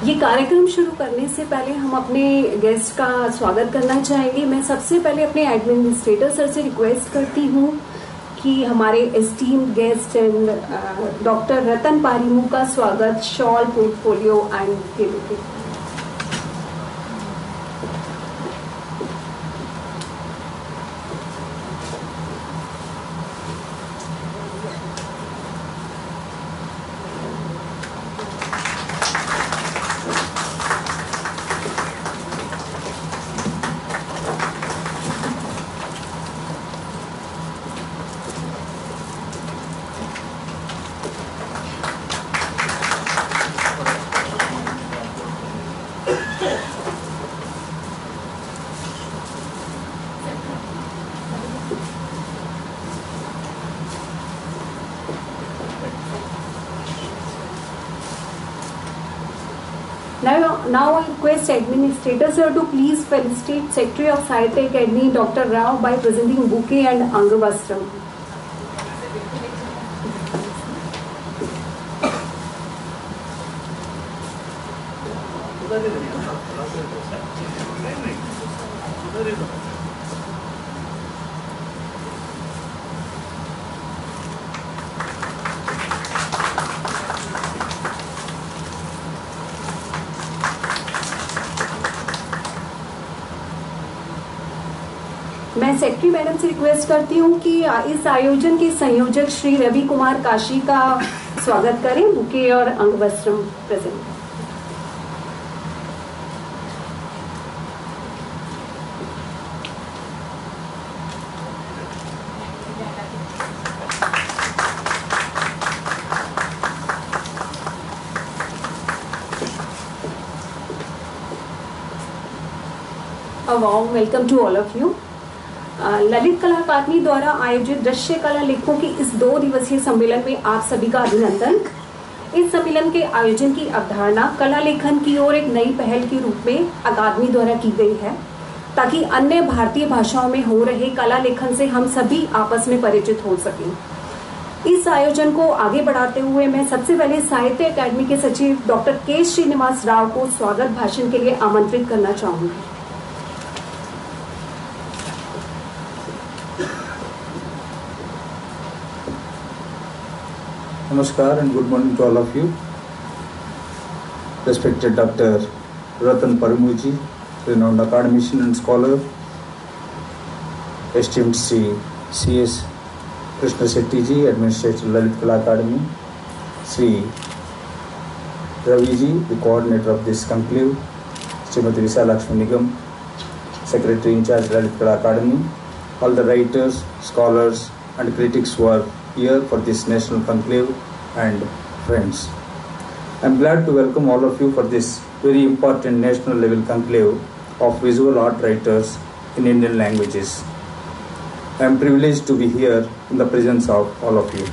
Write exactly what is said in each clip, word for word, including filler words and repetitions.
ये कार्यक्रम शुरू करने से पहले हम अपने गेस्ट का स्वागत करना चाहेंगे। मैं सबसे पहले अपने एडमिनिस्ट्रेटर सर से रिक्वेस्ट करती हूँ कि हमारे esteemed guest and doctor Ratan Parimoo का स्वागत shawl portfolio and gift. Now, now I request Administrator Sir to please felicitate Secretary of Sahitya Academy Doctor Rao by presenting bouquet and Angavastram. मैं secretary madam से request करती हूँ कि इस आयोजन के संयोजक श्री रवि कुमार काशी का स्वागत करें, बुके और angavastram present. A warm welcome to all of you. Lalit Kala Akademi द्वारा आयोजित दृश्य कला लेखकों के इस दो दिवसीय सम्मेलन में आप सभी का अभिनंदन। इस सम्मेलन के आयोजन की अवधारणा कला लेखन की ओर एक नई पहल के रूप में अकादमी द्वारा की गई है, ताकि अन्य भारतीय भाषाओं में हो रहे कला लेखन से हम सभी आपस में परिचित हो सकें। इस आयोजन को आगे बढ़ाते हुए मैं सबसे पहले साहित्य अकादमी के सचिव डॉक्टर के श्रीनिवासराव को स्वागत भाषण के लिए आमंत्रित करना चाहूंगी। Namaskar and good morning to all of you. Respected Doctor Ratan Parimoo ji, renowned academician and scholar, esteemed Shri C S Krishna Setty ji, Administrator Lalit Kala Akademi, Shri Ravi ji, the coordinator of this conclave, Srimati Vishalakshi Nigam, Secretary Incharge Lalit Kala Akademi, all the writers, scholars and critics who are here for this national conclave and friends. I am glad to welcome all of you for this very important national level conclave of visual art writers in Indian languages. I am privileged to be here in the presence of all of you.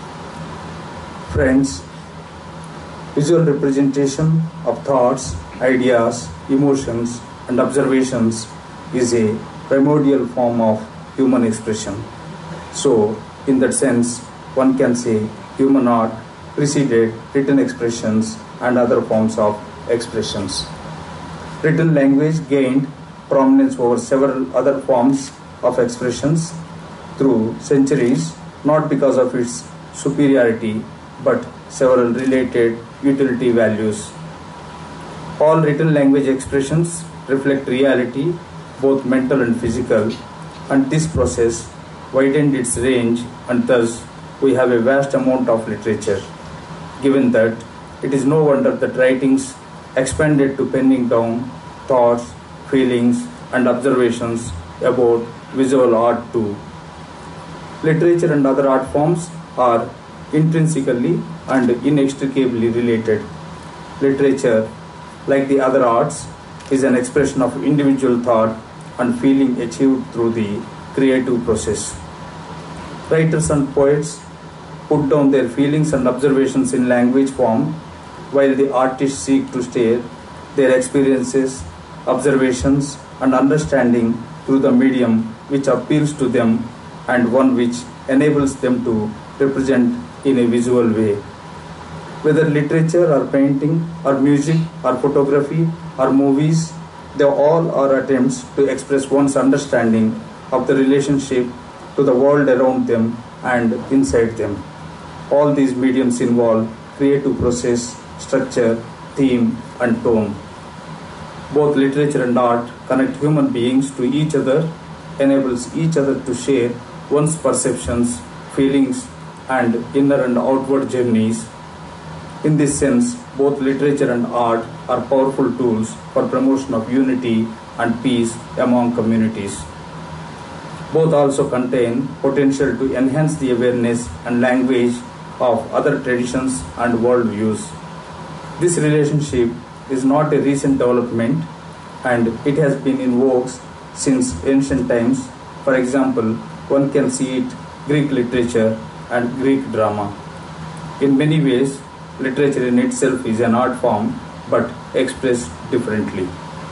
Friends, visual representation of thoughts, ideas, emotions and observations is a primordial form of human expression. So, in that sense, one can say human art preceded written expressions and other forms of expressions. Written language gained prominence over several other forms of expressions through centuries, not because of its superiority, but several related utility values. All written language expressions reflect reality, both mental and physical, and this process widened its range, and thus we have a vast amount of literature. Given that, it is no wonder that writings expanded to penning down thoughts, feelings and observations about visual art too. Literature and other art forms are intrinsically and inextricably related. Literature, like the other arts, is an expression of individual thought and feeling achieved through the creative process. Writers and poets put down their feelings and observations in language form, while the artists seek to share their experiences, observations and understanding through the medium which appeals to them and one which enables them to represent in a visual way. Whether literature or painting or music or photography or movies, they all are attempts to express one's understanding of the relationship to the world around them and inside them. All these mediums involve creative process, structure, theme, and tone. Both literature and art connect human beings to each other, enables each other to share one's perceptions, feelings, and inner and outward journeys. In this sense, both literature and art are powerful tools for promotion of unity and peace among communities. Both also contain potential to enhance the awareness and language of other traditions and worldviews. This relationship is not a recent development, and it has been in vogue since ancient times. For example, one can see it Greek literature and Greek drama. In many ways, literature in itself is an art form, but expressed differently.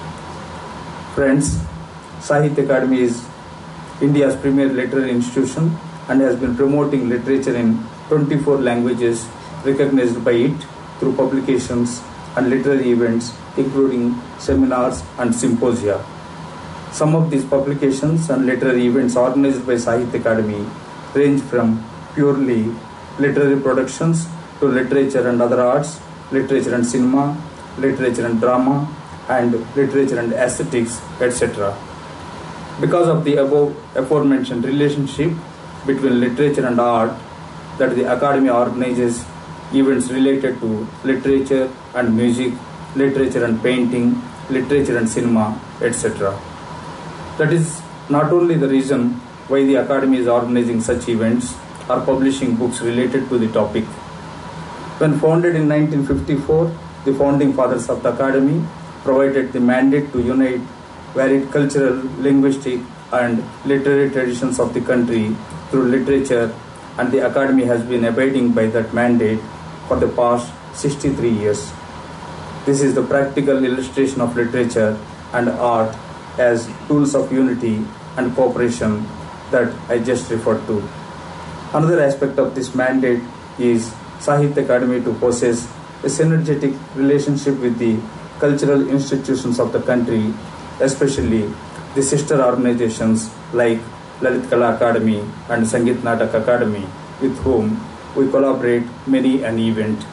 Friends, Sahitya Akademi is India's premier literary institution and has been promoting literature in twenty-four languages, recognized by it through publications and literary events, including seminars and symposia. Some of these publications and literary events organized by Sahitya Akademi range from purely literary productions to literature and other arts, literature and cinema, literature and drama, and literature and aesthetics, et cetera. Because of the above aforementioned relationship between literature and art, that the Akademi organizes events related to literature and music, literature and painting, literature and cinema, et cetera. That is not only the reason why the Akademi is organizing such events or publishing books related to the topic. When founded in nineteen fifty-four, the founding fathers of the Akademi provided the mandate to unite varied cultural, linguistic, and literary traditions of the country through literature, and the Akademi has been abiding by that mandate for the past sixty-three years. This is the practical illustration of literature and art as tools of unity and cooperation that I just referred to. Another aspect of this mandate is Sahitya Akademi to possess a synergetic relationship with the cultural institutions of the country, especially the sister organizations like Lalit Kala Akademi and Sangeet Natak Akademi, with whom we collaborate many an event.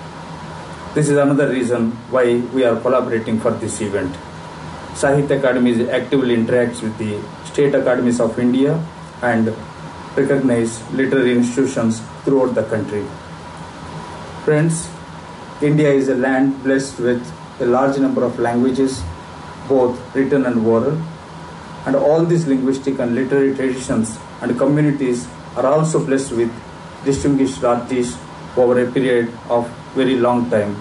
This is another reason why we are collaborating for this event. Sahitya Akademi actively interacts with the state academies of India and recognize literary institutions throughout the country. Friends, India is a land blessed with a large number of languages, both written and oral, and all these linguistic and literary traditions and communities are also blessed with distinguished artists over a period of very long time.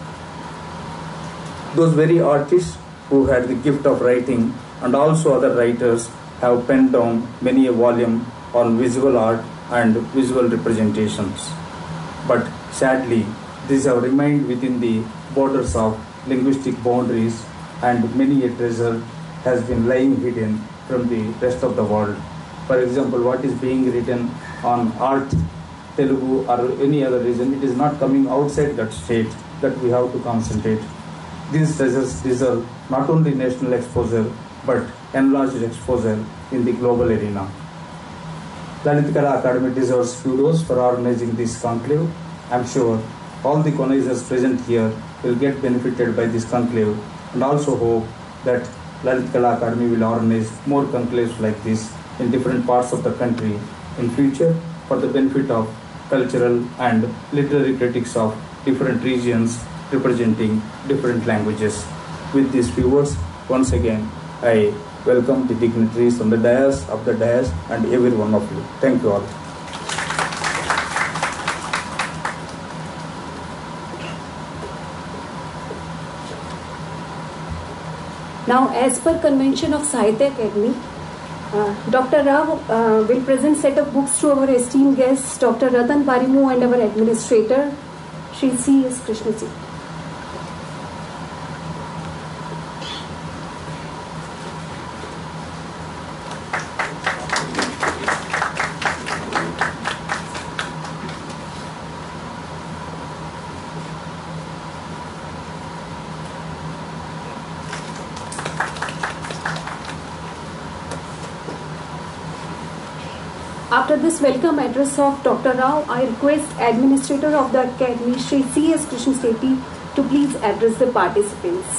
Those very artists who had the gift of writing and also other writers have penned down many a volume on visual art and visual representations. But sadly, these have remained within the borders of linguistic boundaries, and many a treasure has been lying hidden from the rest of the world. For example, what is being written on art, Telugu or any other region, it is not coming outside that state that we have to concentrate. These treasures deserve not only national exposure but enlarged exposure in the global arena. Lalit Kala Akademi deserves kudos for organizing this conclave. I am sure all the connoisseurs present here will get benefited by this conclave, and also hope that Lalit Kala Akademi will organize more conclaves like this in different parts of the country in future for the benefit of cultural and literary critics of different regions representing different languages. With these few words, once again, I welcome the dignitaries on the dais, of the dais, and every one of you. Thank you all. Now, as per convention of Sahitya Akademi, uh, Doctor Rao uh, will present set of books to our esteemed guests, Doctor Ratan, Parimoo, and our administrator, Shri C. S. Krishna. After this welcome address of Doctor Rao, I request Administrator of the Academy, Shri C S Krishna Setty, to please address the participants.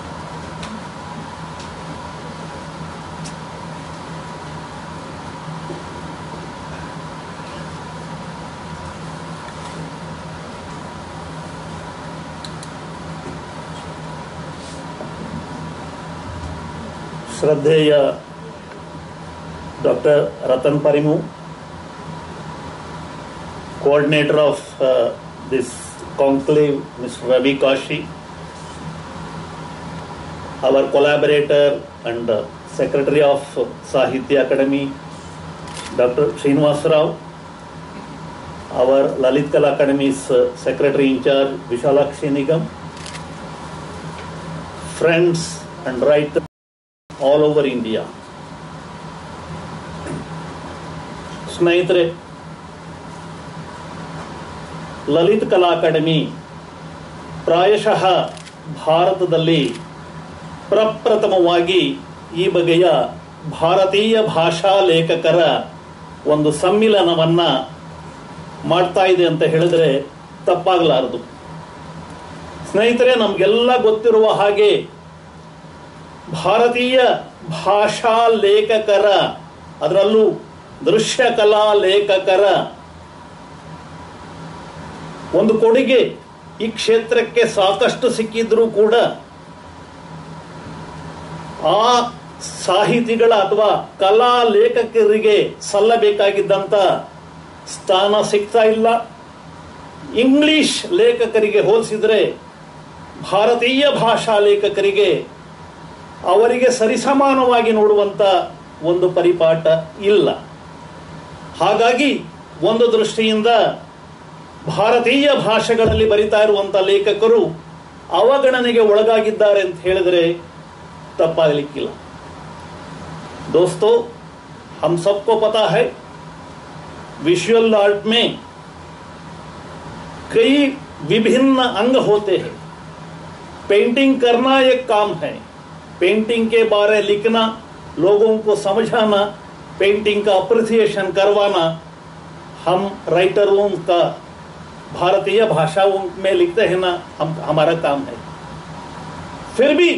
श्रद्धेय Doctor Ratan Parimoo, coordinator of uh, this conclave, Mister Rabindra, our collaborator and uh, secretary of Sahitya Akademi, Doctor Sreenivasarao, our Lalit Kala Academy's uh, secretary Incharge, Vishalakshi Nigam, friends and writers all over India. ಸ್ನೇಹಿತರೆ, ಲಲಿತ್ ಕಲಾ academy ಪ್ರಾಯಶಃ ಭಾರತದಲ್ಲಿ ಪ್ರಪ್ರಥಮವಾಗಿ ಈ ಬಗೆಯ ಭಾರತೀಯ ಭಾಷಾ ಲೇಖಕರ ಒಂದು ಸಮ್ಮಿಲನವನ್ನ ಮಾಡ್ತಾ ಇದೆ ಅಂತ ಹೇಳಿದ್ರೆ ತಪ್ಪಾಗಲಾರದು. ಸ್ನೇಹಿತರೆ, ನಮಗೆಲ್ಲ ಗೊತ್ತಿರುವ ಹಾಗೆ ಭಾರತೀಯ ಭಾಷಾ ಲೇಖಕರ, ಅದರಲ್ಲೂ ದೃಶ್ಯ ಕಲಾ ಲೇಖಕರ ಒಂದು ಕೊಡುಗೆ ಈ ಕ್ಷೇತ್ರಕ್ಕೆ ಸಾಕಷ್ಟು ಸಿಕ್ಕಿದ್ರೂ ಕೂಡ ಆ ಸಾಹಿತಿಗಳ ಅಥವಾ ಕಲಾ ಲೇಖಕರಿಗೆ ಸಲ್ಲಬೇಕಾಗಿದ್ದಂತ ಸ್ಥಾನ ಸಿಗ್ತಾ ಇಲ್ಲ. ಇಂಗ್ಲಿಷ್ ಲೇಖಕರಿಗೆ ಹೋಲಿಸಿದರೆ ಭಾರತೀಯ ಭಾಷಾ ಲೇಖಕರಿಗೆ ಅವರಿಗೆ ಸರಿಸಮಾನವಾಗಿ ನೋಡುವಂತ ಒಂದು ಪರಿಪಾಠ ಇಲ್ಲ. ಹಾಗಾಗಿ ಒಂದು ದೃಷ್ಟಿಯಿಂದ ಭಾರತೀಯ ಭಾಷೆಗಳಲ್ಲಿ ಬರಿತಾ ಇರುವಂತ ಲೇಖಕರು ಅವಗಣನೆಗೆ ಒಳಗಾಗಿದ್ದಾರೆ ಅಂತ ಹೇಳಿದರೆ ತಪ್ಪಾಗಲಿಕ್ಕಿಲ್ಲ. दोस्तों, हम सबको पता है विजुअल आर्ट में कई विभिन्न अंग होते हैं. पेंटिंग करना एक काम है, पेंटिंग के बारे लिखना, लोगों को समझाना, पेंटिंग का अप्रिसिएशन करवाना हम राइटरों का भारतीय भाषाओं में लिखते हैं ना, हम हमारा काम है. फिर भी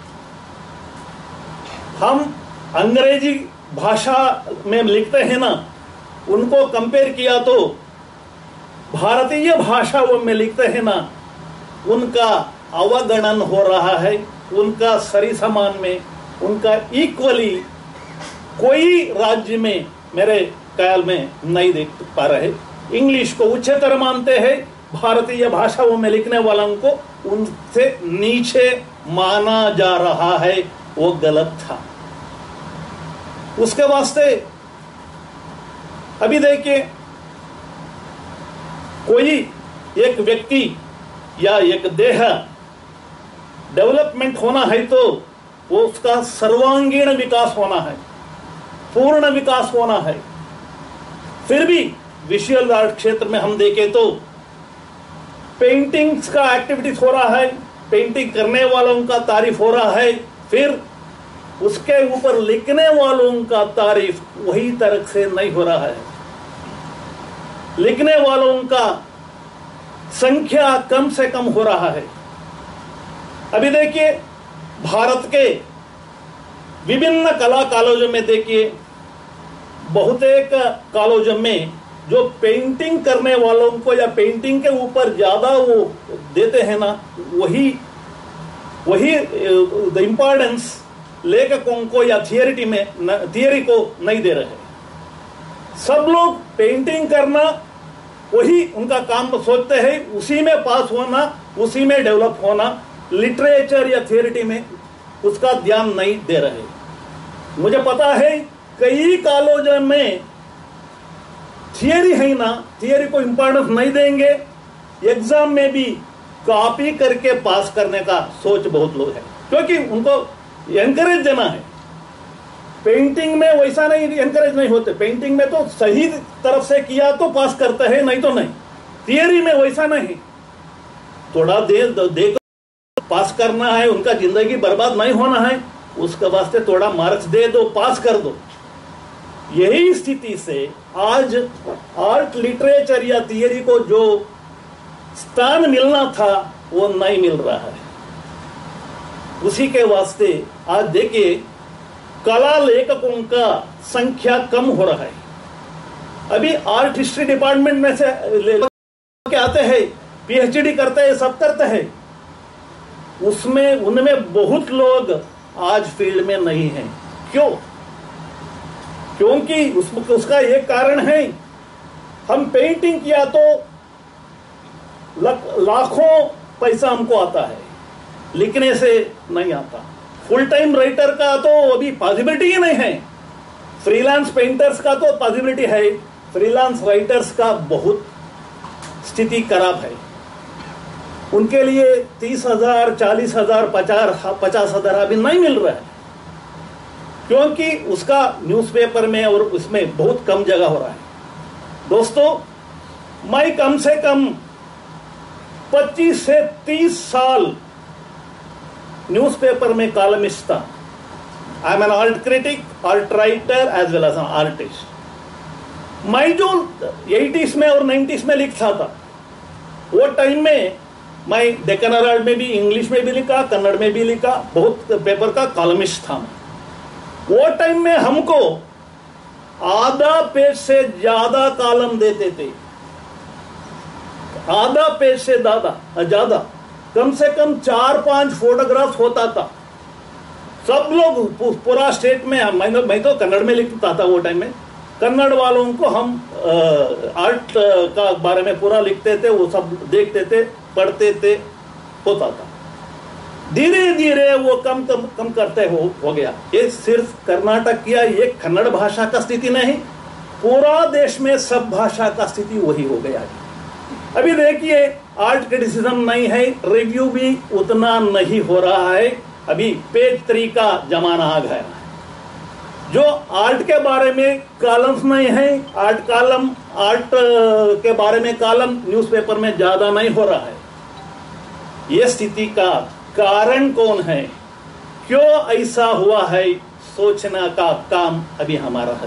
हम अंग्रेजी भाषा में लिखते हैं ना, उनको कंपेयर किया तो भारतीय भाषाओं में लिखते हैं ना, उनका अवगणन हो रहा है. उनका सरी समान में, उनका इक्वली कोई राज्य में मेरे ख्याल में नहीं देख पा रहे. इंग्लिश को उच्चतर मानते हैं, भारतीय भाषाओं में लिखने वालों को उनसे नीचे माना जा रहा है. वो गलत था. उसके वास्ते अभी देखिए, कोई एक व्यक्ति या एक देह डेवलपमेंट होना है तो वो उसका सर्वांगीण विकास होना है, पूर्ण विकास होना है. फिर भी विजुअल आर्ट क्षेत्र में हम देखें तो पेंटिंग्स का एक्टिविटीज हो रहा है, पेंटिंग करने वालों का तारीफ हो रहा है, फिर उसके ऊपर लिखने वालों का तारीफ वही तरह से नहीं हो रहा है. लिखने वालों का संख्या कम से कम हो रहा है. अभी देखिए, भारत के विभिन्न कला कॉलेजों में देखिए, बहुतेक कॉलेजों में जो पेंटिंग करने वालों को या पेंटिंग के ऊपर ज्यादा वो देते हैं ना, वही वही द इम्पोर्टेंस लेखकों को या थियरी में थियरी को नहीं दे रहे. सब लोग पेंटिंग करना वही उनका काम सोचते हैं, उसी में पास होना, उसी में डेवलप होना. लिटरेचर या थियरी में उसका ध्यान नहीं दे रहे. मुझे पता है कई कॉलेजों में थियरी है ना, थियरी को इंपॉर्टेंस नहीं देंगे, एग्जाम में भी कॉपी करके पास करने का सोच बहुत लोग है, क्योंकि उनको एनकरेज देना है. पेंटिंग में वैसा नहीं, एनकरेज नहीं होते. पेंटिंग में तो सही तरफ से किया तो पास करते हैं, नहीं तो नहीं. थियरी में वैसा नहीं, थोड़ा देर देख पास करना है, उनका जिंदगी बर्बाद नहीं होना है, उसके वास्ते थोड़ा मार्क्स दे दो, पास कर दो. यही स्थिति से आज आर्ट लिटरेचर या थियरी को जो स्थान मिलना था वो नहीं मिल रहा है। उसी के वास्ते आज देखिए कला लेखकों का संख्या कम हो रहा है। अभी आर्ट हिस्ट्री डिपार्टमेंट में से के आते हैं, पीएचडी करते हैं, सब करते हैं, उसमें उनमें बहुत लोग आज फील्ड में नहीं हैं। क्यों? क्योंकि उस, उसका एक कारण है, हम पेंटिंग किया तो लाखों पैसा हमको आता है, लिखने से नहीं आता। फुल टाइम राइटर का तो अभी पॉसिबिलिटी ही नहीं है। फ्रीलांस पेंटर्स का तो पॉसिबिलिटी है, फ्रीलांस राइटर्स का बहुत स्थिति खराब है। उनके लिए तीस हजार चालीस हजार पचास पचास हजार अभी नहीं मिल रहा है, क्योंकि उसका न्यूज़पेपर में और उसमें बहुत कम जगह हो रहा है। दोस्तों, मैं कम से कम पच्चीस से तीस साल न्यूज़पेपर में कॉलमिस्ट था। I am an art critic, art writer as well as an artist. मैं जो एटीज़ में और नाइन्टीज़ में लिखता था, वो टाइम में मैं डेक्कन हेराल्ड में भी, इंग्लिश में भी लिखा, कन्नड़ में भी लिखा, बहुत पेपर का कॉलमिस्ट था मैं। वो टाइम में हमको आधा पेज से ज्यादा कॉलम देते थे, आधा पेज से ज्यादा ज्यादा कम से कम चार पांच फोटोग्राफ होता था। सब लोग पूरा स्टेट में, मैं, मैं तो कन्नड़ में लिखता था वो टाइम में, कन्नड़ वालों को हम आर्ट का बारे में पूरा लिखते थे, वो सब देखते थे, पढ़ते थे, होता था। धीरे धीरे वो कम कम कम करते हो हो गया। ये सिर्फ कर्नाटक या ये कन्नड़ भाषा का स्थिति नहीं, पूरा देश में सब भाषा का स्थिति वही हो गया है। अभी देखिए, आर्ट क्रिटिसिज्म नहीं है, रिव्यू भी उतना नहीं हो रहा है। अभी पेज थ्री का जमाना आ गया है। जो आर्ट के बारे में कॉलम्स नहीं है, आर्ट कॉलम, आर्ट के बारे में कॉलम न्यूज़पेपर में ज्यादा नहीं हो रहा है। ये स्थिति का कारण कौन है, क्यों ऐसा हुआ है, सोचने का काम अभी हमारा है।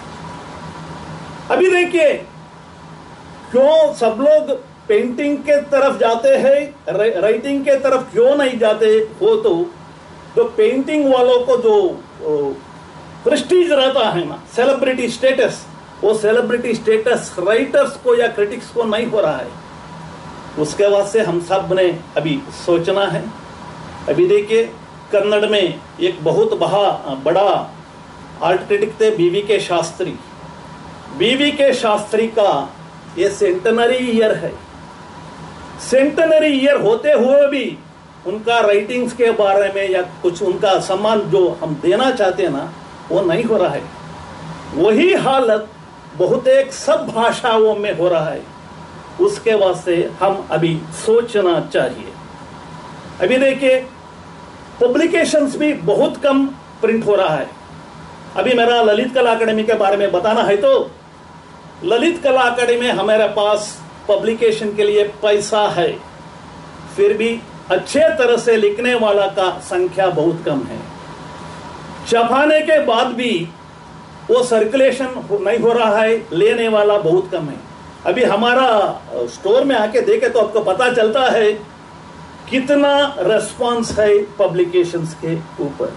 अभी देखिए, क्यों सब लोग पेंटिंग के तरफ जाते हैं, राइटिंग के तरफ क्यों नहीं जाते हो? तो जो पेंटिंग वालों को जो प्रेस्टीज रहता है ना, सेलिब्रिटी स्टेटस, वो सेलिब्रिटी स्टेटस राइटर्स को या क्रिटिक्स को नहीं हो रहा है। उसके वास्ते हम सब ने अभी सोचना है। अभी देखिए, कन्नड़ में एक बहुत बहा बड़ा आर्ट क्रिटिक थे बीवी के शास्त्री। बीवी के शास्त्री का ये सेंटनरी ईयर है। सेंटनरी ईयर होते हुए भी उनका राइटिंग्स के बारे में या कुछ उनका सम्मान जो हम देना चाहते हैं ना, वो नहीं हो रहा है। वही हालत बहुत एक सब भाषाओं में हो रहा है। उसके वास्ते हम अभी सोचना चाहिए। अभी देखिए, पब्लिकेशंस भी बहुत कम प्रिंट हो रहा है। अभी मेरा ललित कला अकादमी के बारे में बताना है तो ललित कला अकादमी में हमारे पास पब्लिकेशन के लिए पैसा है, फिर भी अच्छे तरह से लिखने वाला का संख्या बहुत कम है। छपाने के बाद भी वो सर्कुलेशन नहीं हो रहा है, लेने वाला बहुत कम है। अभी हमारा स्टोर में आके देखे तो आपको पता चलता है कितना रेस्पॉन्स है पब्लिकेशंस के ऊपर।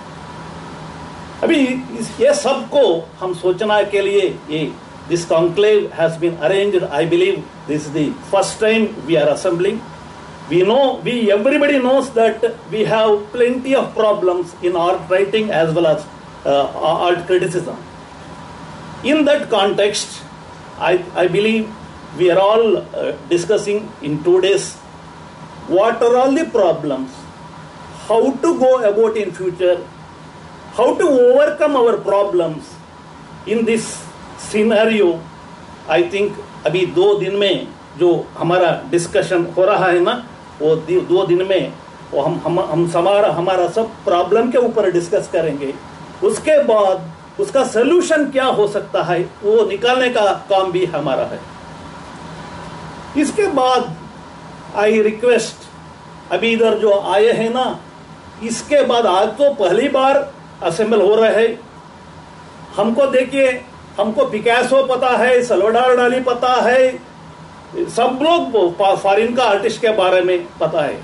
अभी ये सबको हम सोचना के लिए ये this conclave has been arranged. I believe this is the first time we are assembling. We know, we everybody knows that we have plenty of problems in art writing as well as uh, art criticism. In that context, I, I believe we are all uh, discussing in two days what are all the problems, how to go about in future, how to overcome our problems in this scenario. I think अभी दो दिन में जो हमारा discussion हो रहा है ना, वो दो दिन में वो हम हम हम हमारा हमारा सब प्रॉब्लम के ऊपर डिस्कस करेंगे। उसके बाद उसका सलूशन क्या हो सकता है वो निकालने का काम भी हमारा है। इसके बाद आई रिक्वेस्ट, अभी इधर जो आए हैं ना, इसके बाद आज तो पहली बार असेंबल हो रहे हैं। हमको देखिए हमको पिकासो पता है, सल्वाडोर डाली पता है, सब लोग फॉरेन का आर्टिस्ट के बारे में पता है,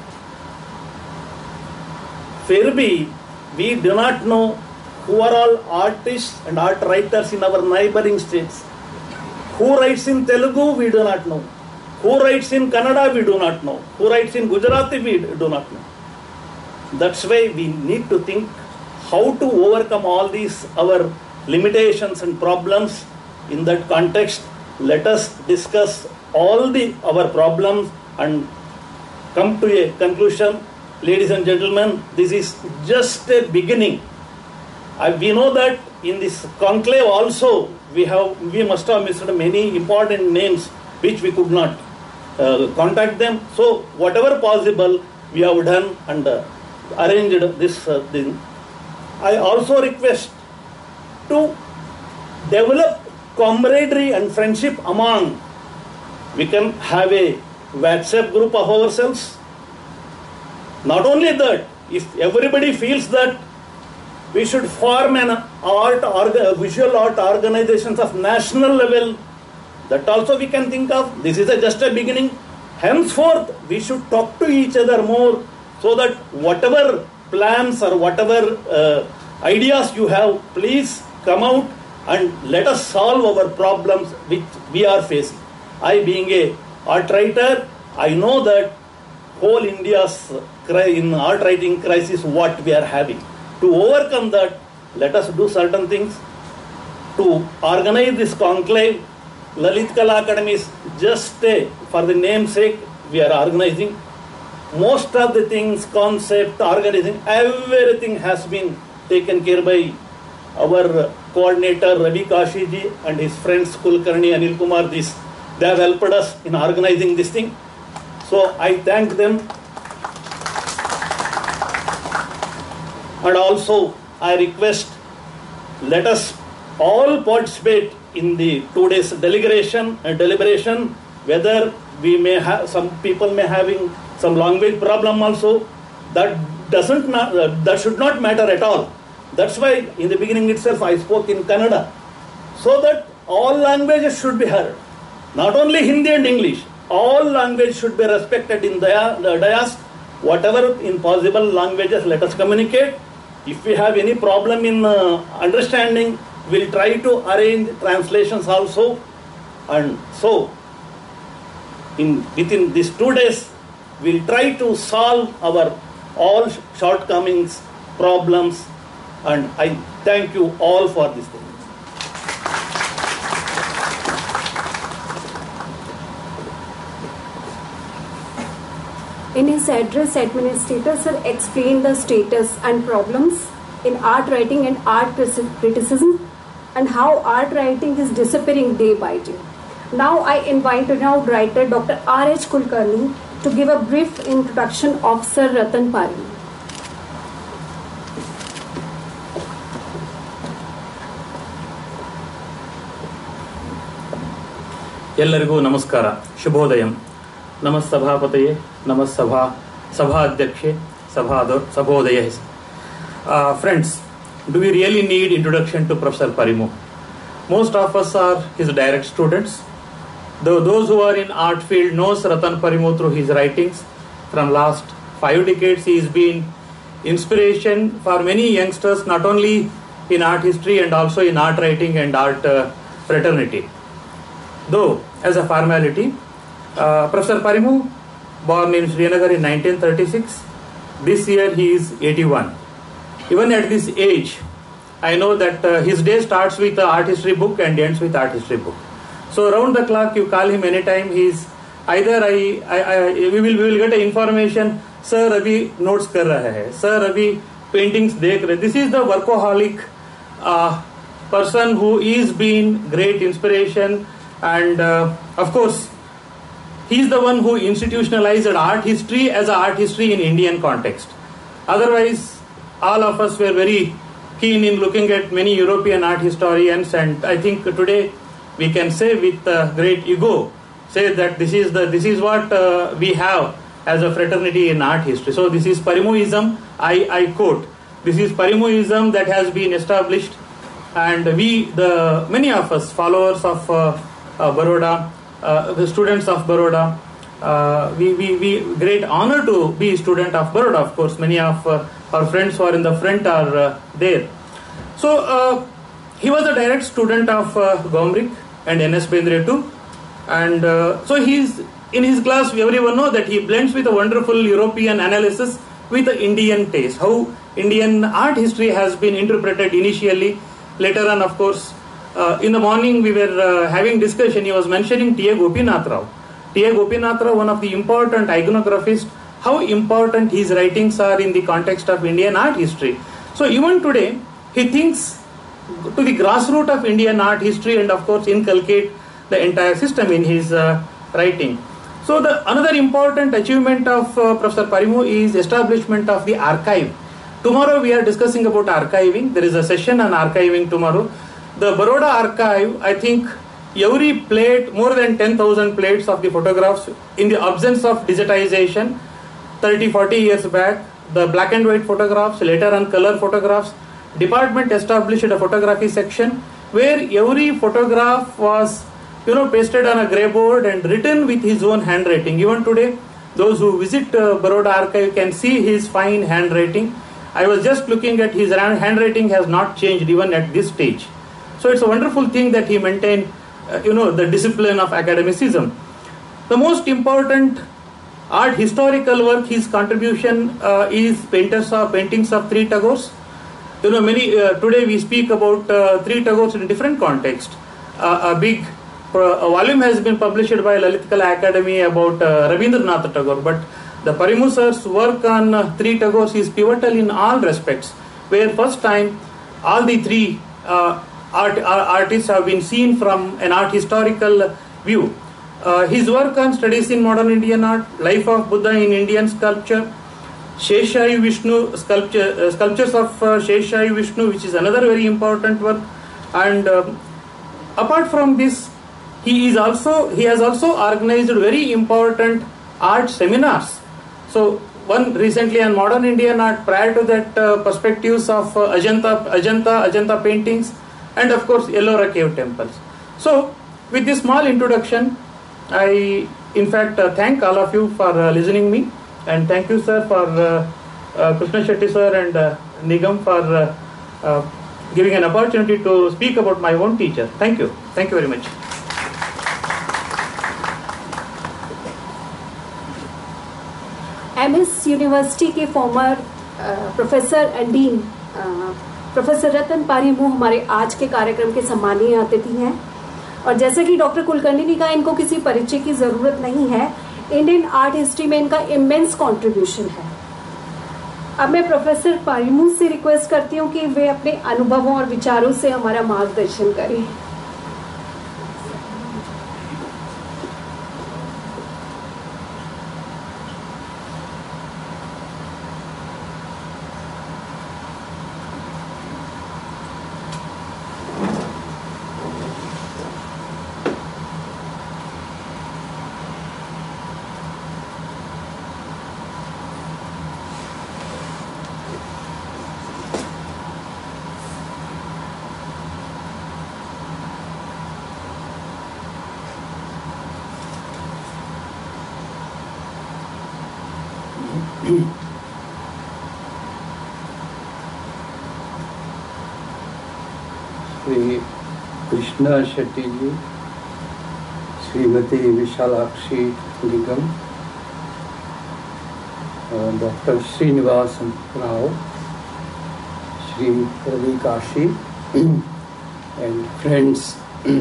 फिर भी we do not know who are all artists and art writers in our neighboring states. Who writes in Telugu, we do not know. Who writes in Kannada, we do not know. Who writes in Gujarati, we do not know. That's why we need to think how to overcome all these our limitations and problems. In that context, let us discuss all the our problems and come to a conclusion. Ladies and gentlemen, this is just a beginning. Uh, we know that in this conclave also we have we must have missed many important names which we could not uh, contact them. So whatever possible we have done and uh, arranged this uh, thing. I also request to develop camaraderie and friendship among. We can have a WhatsApp group of ourselves. Not only that, if everybody feels that we should form an art, orga, visual art organizations of national level, that also we can think of. This is a, just a beginning. Henceforth, we should talk to each other more so that whatever plans or whatever uh, ideas you have, please come out and let us solve our problems which we are facing. I being a art writer, I know that whole India's in art writing crisis what we are having. To overcome that, let us do certain things. To organize this conclave, Lalit Kala Akademi is just a, for the namesake, we are organizing. Most of the things, concept, organizing, everything has been taken care by our coordinator Ravi Kashiji and his friends Kulkarni, Anil Kumar. This, they have helped us in organizing this thing. So I thank them. And also I request, let us all participate in the two days deliberation and deliberation, whether we may have, some people may having some language problem also, that doesn't not, uh, that should not matter at all. That's why in the beginning itself I spoke in Kannada, so that all languages should be heard, not only Hindi and English. All language should be respected in the, the dais. Whatever in possible languages, let us communicate. If we have any problem in uh, understanding, we'll try to arrange translations also. And so, in within these two days, we'll try to solve our all shortcomings, problems. And I thank you all for this thing. In his address, Administrator Sir explained the status and problems in art writing and art criticism and how art writing is disappearing day by day. Now I invite renowned writer Doctor R H Kulkarni to give a brief introduction of Sir Ratan Parimoo. ಎಲ್ಲರಿಗೂ ನಮಸ್ಕಾರ, ಶುಭೋದಯಂ. ನಮಸ್ ಸಭಾಪತಯೇ, ನಮಸ್ ಸಭಾ ಸಭಾಧ್ಯಕ್ಷೆ, ಸಭಾದ ಸಭೋದಯ. Friends, do we really need introduction to Professor Parimoo? Most of us are his direct students. Though those who are in art field knows Ratan Parimoo through his writings. From last five decades, he has been inspiration for many youngsters, not only in art history and also in art writing and art uh, fraternity. Though, as a formality, uh, Professor Parimoo, born in Srinagar in nineteen thirty-six, this year he is eighty-one. Even at this age, I know that uh, his day starts with an art history book and ends with art history book. So around the clock, you call him anytime. He's either I, I, I we will we will get a information. Sir, abhi notes kar raha hai. Sir, abhi paintings dekh rahe. This is the workaholic uh, person who is been great inspiration. And uh, of course, he is the one who institutionalized art history as an art history in Indian context. Otherwise, all of us were very keen in looking at many European art historians, and I think today we can say with uh, great ego, say that this is the this is what uh, we have as a fraternity in art history. So this is Parimooism. I, I quote, this is Parimooism that has been established and we, the many of us, followers of uh, uh, Baroda, uh, the students of Baroda, uh, we, we, we great honor to be student of Baroda. Of course, many of uh, our friends who are in the front are uh, there. So uh, he was a direct student of uh, Gomrik and N S Bendre too, and uh, so he's in his class. Everyone know that he blends with a wonderful European analysis with the Indian taste. How Indian art history has been interpreted initially. Later on, of course, uh, in the morning we were uh, having discussion. He was mentioning T A Gopinath Rao. T A Gopinath Rao, one of the important iconographists, how important his writings are in the context of Indian art history. So even today, he thinks to the grassroots of Indian art history and of course inculcate the entire system in his uh, writing. So the another important achievement of uh, Professor Parimoo is establishment of the archive. Tomorrow we are discussing about archiving. There is a session on archiving tomorrow. The Baroda archive, I think every plate, more than ten thousand plates of the photographs in the absence of digitization, thirty, forty years back, the black and white photographs, later on color photographs, department established a photography section where every photograph was, you know, pasted on a grey board and written with his own handwriting. Even today, those who visit uh, Baroda archive can see his fine handwriting. I was just looking at his handwriting has not changed even at this stage. So it's a wonderful thing that he maintained, uh, you know, the discipline of academicism. The most important art historical work, his contribution uh, is painters of paintings of three Tagores. You know, many uh, today we speak about uh, three Tagores in different context. Uh, a big uh, a volume has been published by Lalit Kala Akademi about uh, Rabindra Tagore, but the Parimoo sir's work on uh, three Tagores is pivotal in all respects, where first time all the three uh, art, uh, artists have been seen from an art historical view. Uh, his work on studies in modern Indian art, life of Buddha in Indian sculpture, Sheshayi Vishnu sculpture, uh, sculptures of uh, Sheshayi Vishnu, which is another very important work, and um, apart from this, he is also he has also organized very important art seminars. So one recently on modern Indian art, prior to that uh, perspectives of uh, Ajanta, Ajanta, Ajanta paintings, and of course Ellora cave temples. So with this small introduction, I in fact uh, thank all of you for uh, listening me, and thank you sir for uh, uh, Krishna Shetty sir and uh, Nigam for uh, uh, giving an opportunity to speak about my own teacher. Thank you. Thank you very much. M S university के former professor and dean professor Ratan Parimoo हमारे आज के कार्यक्रम के सम्मानीय अतिथि हैं, और जैसे कि डॉक्टर कुलकर्णी ने कहा, इनको किसी परिचय की जरूरत नहीं है। इंडियन आर्ट हिस्ट्री में इनका इमेंस कंट्रीब्यूशन है। अब मैं प्रोफेसर पारीमू से रिक्वेस्ट करती हूँ कि वे अपने अनुभवों और विचारों से हमारा मार्गदर्शन करें। Shri Krishna Setty ji, Srimati Vishalakshi Nigam, uh, Doctor Sreenivasarao, Shri Ferozeshah, and friends.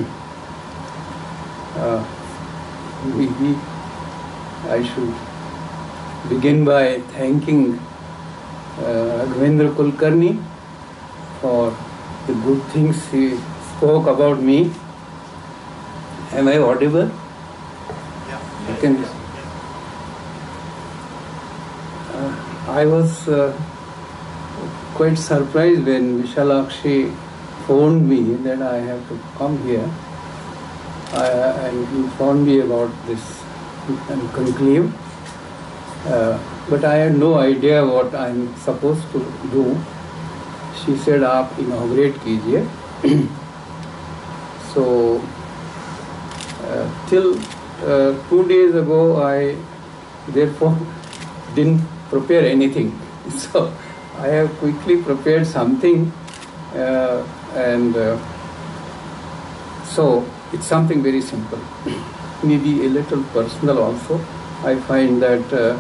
uh, we, I should begin by thanking uh, Rabindra Kulkarni for the good things he spoke about me. Am I audible? Yeah. I can. Uh, I was uh, quite surprised when Vishalakshi phoned me that I have to come here uh, and informed me about this conclave. Uh, but I had no idea what I'm supposed to do. She said, "आप inaugurate कीजिए." So, uh, till uh, two days ago, I therefore didn't prepare anything. So, I have quickly prepared something, uh, and uh, so it's something very simple, maybe a little personal also. I find that uh,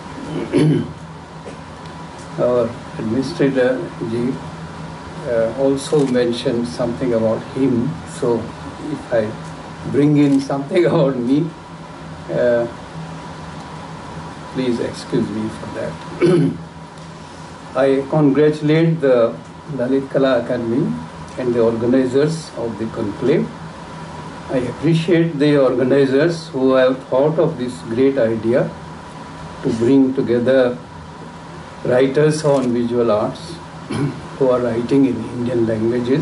our administrator Ji uh, also mentioned something about him. So if I bring in something about me, uh, please excuse me for that. I congratulate the Lalit Kala Akademi and the organizers of the conclave. I appreciate the organizers who have thought of this great idea to bring together writers on visual arts who are writing in Indian languages.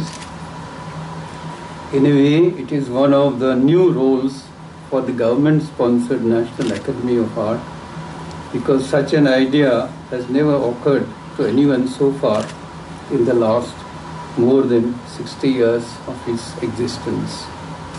In a way, it is one of the new roles for the government-sponsored National Academy of Art, because such an idea has never occurred to anyone so far in the last more than sixty years of its existence.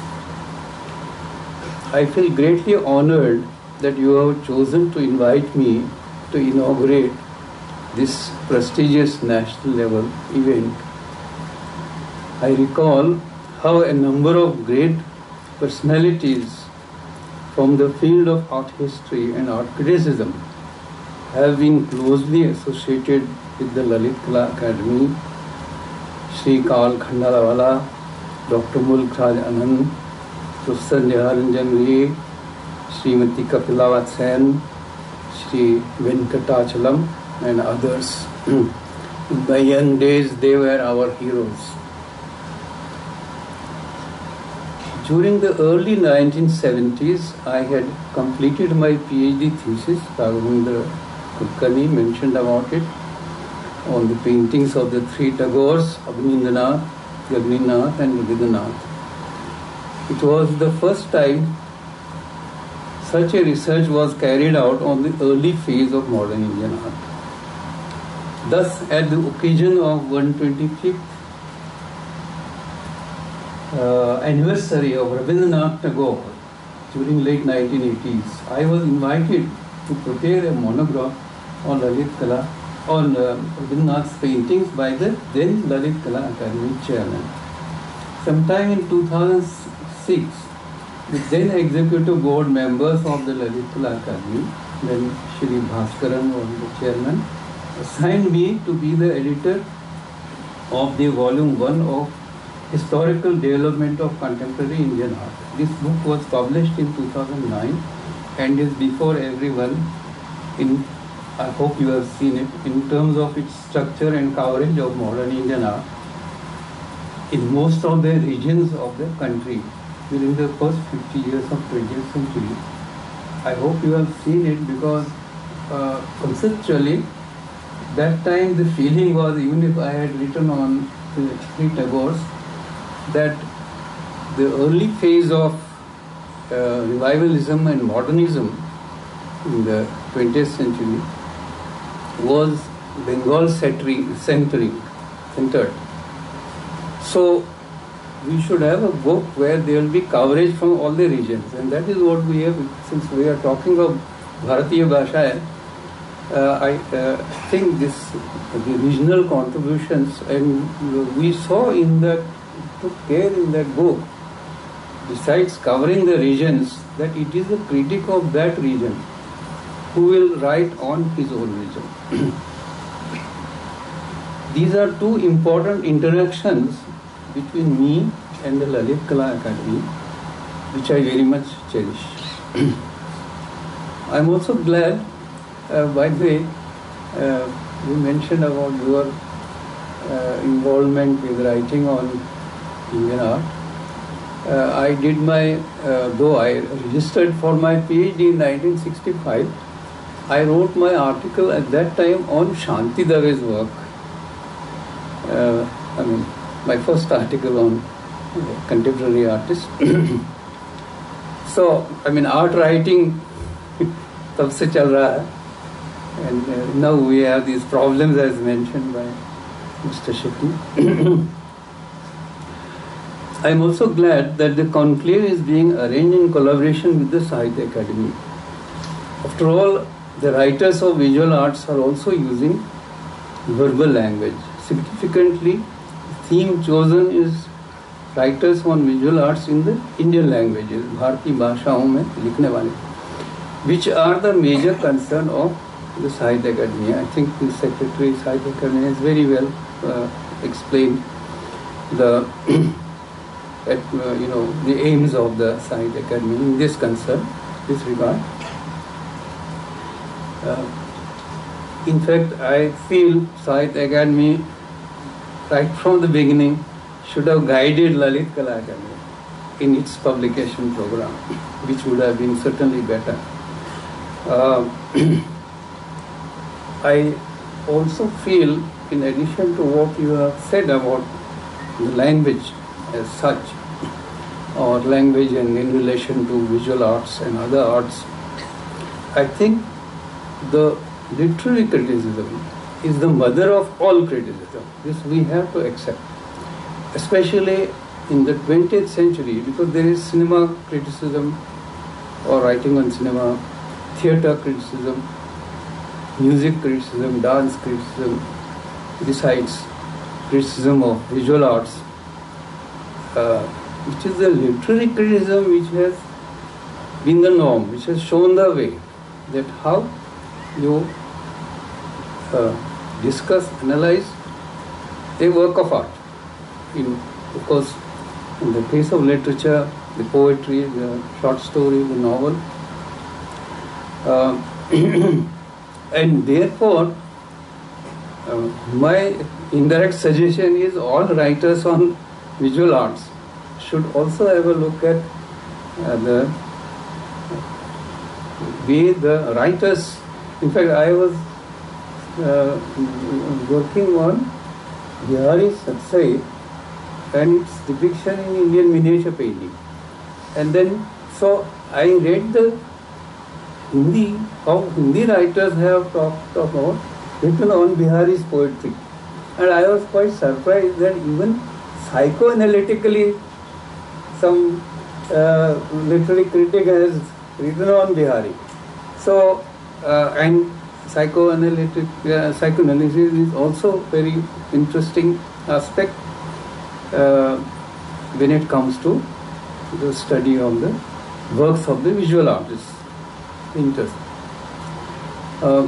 I feel greatly honored that you have chosen to invite me to inaugurate this prestigious national level event. I recall how a number of great personalities from the field of art history and art criticism have been closely associated with the Lalit Kala Akademi. Shri Kal Khandalawala, Doctor Mulk Raj Anand, Professor Niharanjan Ray, Srimati Kapilawat Sen, Shri Venkatachalam, and others. In my young days, they were our heroes. During the early nineteen seventies, I had completed my PhD thesis, Rabindra mentioned about it, on the paintings of the three Tagores, Abhinandanath, Yagninath and Rabindranath. It was the first time such a research was carried out on the early phase of modern Indian art. Thus, at the occasion of one hundred twenty-fifth uh, anniversary of Rabindranath Tagore during late nineteen eighties, I was invited to prepare a monograph on Lalit Kala, on uh, Rabindranath's paintings by the then Lalit Kala Akademi chairman. Sometime in two thousand six, the then executive board members of the Lalit Kala Akademi, then Shri Bhaskaran was the chairman, assigned me to be the editor of the volume one of Historical Development of Contemporary Indian Art. This book was published in two thousand nine and is before everyone. In, I hope you have seen it, in terms of its structure and coverage of modern Indian art in most of the regions of the country during the first fifty years of twentieth century. I hope you have seen it, because uh, conceptually, that time the feeling was, even if I had written on the three Tagores, that the early phase of uh, revivalism and modernism in the twentieth century was Bengal centering, centered. So we should have a book where there will be coverage from all the regions, and that is what we have. Since we are talking of Bharatiya Bhasha, uh, I uh, think this the regional contributions, and we saw in that, took care in that book, besides covering the regions, that it is a critic of that region who will write on his own region. These are two important interactions between me and the Lalit Kala Akademi, which I very much cherish. I am also glad, uh, by the way, uh, you mentioned about your uh, involvement with writing on Indian art. Uh, I did my, uh, though I registered for my PhD in nineteen sixty-five, I wrote my article at that time on Shanti Dave's work. Uh, I mean, my first article on uh, contemporary artists. So, I mean, art writing tab se chal raha hai. And uh, now we have these problems as mentioned by Mister Setty. I am also glad that the conclave is being arranged in collaboration with the Sahitya Akademi. After all, the writers of visual arts are also using verbal language. Significantly, the theme chosen is writers on visual arts in the Indian languages, Bharati Bhashaon mein likhne wale, which are the major concern of the Sahitya Akademi. I think the Secretary of Sahitya Akademi has very well uh, explained the at, uh, you know the aims of the Sahitya Akademi in this concern, this regard. Uh, in fact, I feel Sahitya Akademi right from the beginning should have guided Lalit Kala Akademi in its publication program, which would have been certainly better. Uh, I also feel, in addition to what you have said about the language as such, or language and in relation to visual arts and other arts, I think the literary criticism is the mother of all criticism. This we have to accept, especially in the twentieth century, because there is cinema criticism or writing on cinema, theatre criticism, music criticism, dance criticism, besides criticism of visual arts, uh, which is the literary criticism which has been the norm, which has shown the way that how you uh, discuss, analyze a work of art. In, of course, in the case of literature, the poetry, the short story, the novel, uh, and therefore, uh, my indirect suggestion is all writers on visual arts should also have a look at uh, the way the writers. In fact, I was uh, working on Bihari Satsai and its depiction in Indian miniature painting, and then so I read the Hindi, how Hindi writers have talked about, written on Bihari's poetry. And I was quite surprised that even psychoanalytically some uh, literary critic has written on Bihari. So, uh, and psychoanalytic, uh, psychoanalysis is also very interesting aspect uh, when it comes to the study of the works of the visual artists. Interesting. Uh,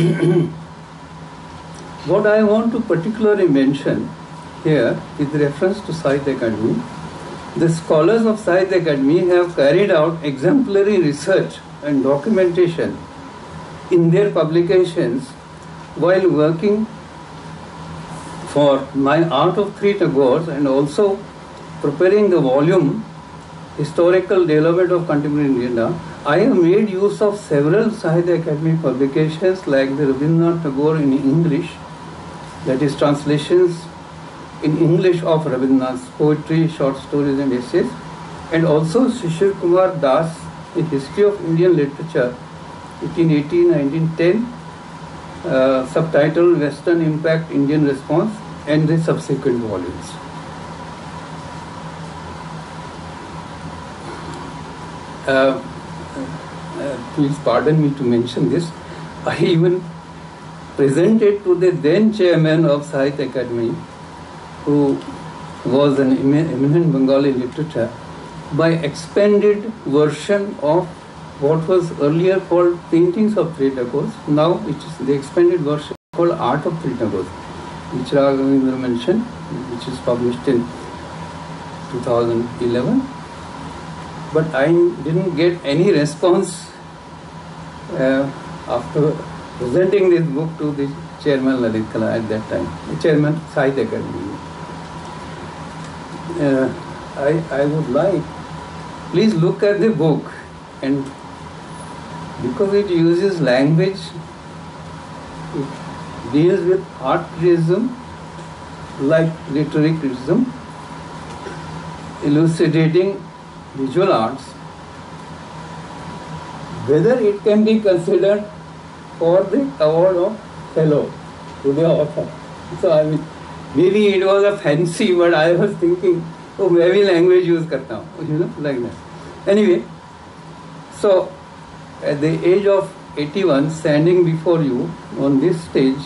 what I want to particularly mention here with reference to Sahitya Akademi, the scholars of Sahitya Akademi have carried out exemplary research and documentation in their publications while working for My Art of Three Tagores and also preparing the volume Historical Development of Contemporary India. I have made use of several Sahitya Akademi publications like the Rabindra Tagore in English, that is translations in English of Rabindranath's poetry, short stories and essays, and also Shishir Kumar Das, A History of Indian Literature, eighteen eighty to nineteen ten, uh, subtitled Western Impact, Indian Response, and the subsequent volumes. Uh, uh, please pardon me to mention this. I even presented to the then chairman of Sahitya Akademi, who was an eminent Bengali literature, by expanded version of what was earlier called Paintings of Three Tagores. Now it is the expanded version called Art of Three Tagores, which Rabindra mentioned, which is published in two thousand eleven. But I didn't get any response uh, after presenting this book to the chairman Lalit Kala at that time, the chairman Sahitya Akademi. Uh, I, I would like, please look at the book, and because it uses language, it deals with art criticism like literary criticism, elucidating visual arts, whether it can be considered for the award of fellow to the author. So I mean, maybe it was a fancy, but I was thinking वो मैं भी language use करता हूँ, you know, like that. Anyway, so at the age of eighty-one, standing before you on this stage,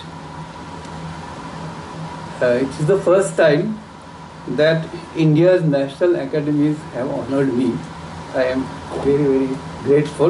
uh, it is the first time that India's national academies have honored me. I am very, very grateful.